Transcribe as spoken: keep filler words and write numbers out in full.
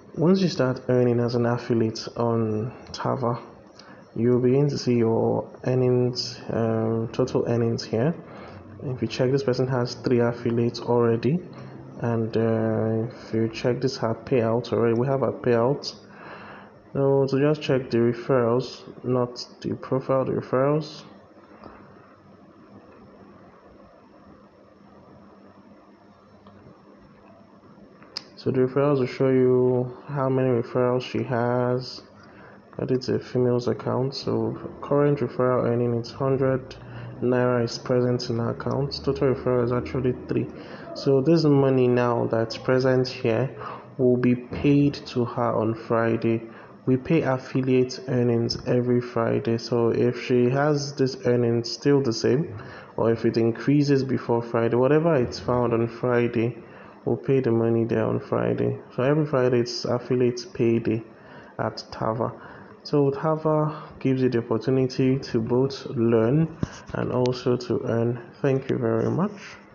Once you start earning as an affiliate on TAVA, you'll begin to see your earnings, um, total earnings here. If you check, this person has three affiliates already, and uh, if you check this her payout already, we have a payout. So to just check the referrals, not the profile, the referrals. So the referrals will show you how many referrals she has. But it's a female's account, so current referral earning is one hundred naira is present in her account. Total referral is actually three. So this money now that's present here will be paid to her on Friday. We pay affiliate earnings every Friday, so if she has this earnings still the same, or if it increases before Friday, whatever it's found on Friday, we'll pay the money there on Friday. So every Friday it's affiliate payday at TAVA. So TAVA gives you the opportunity to both learn and also to earn. Thank you very much.